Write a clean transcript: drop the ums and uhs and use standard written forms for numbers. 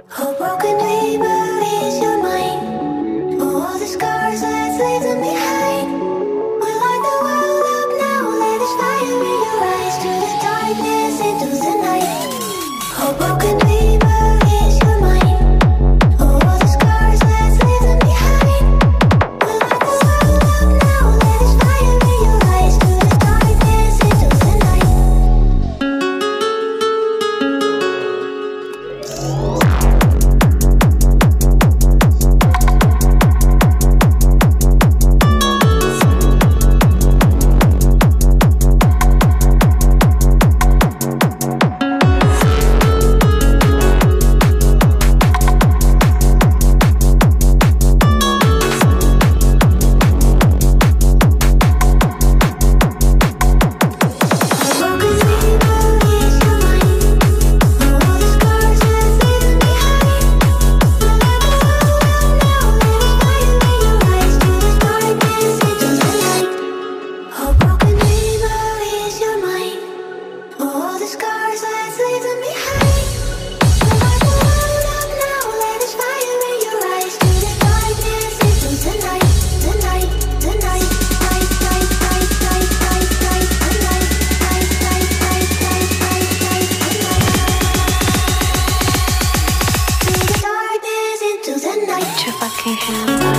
A broken dreamer is your mind. All the scars that leave them behind. We light the world up now. Let us fire in your eyes. To the darkness, into the night. A broken dreamer is your mind. All the scars that leave them behind. We light the world up now. Let us fire in your eyes. To the darkness, into the night. Put your fucking hands up.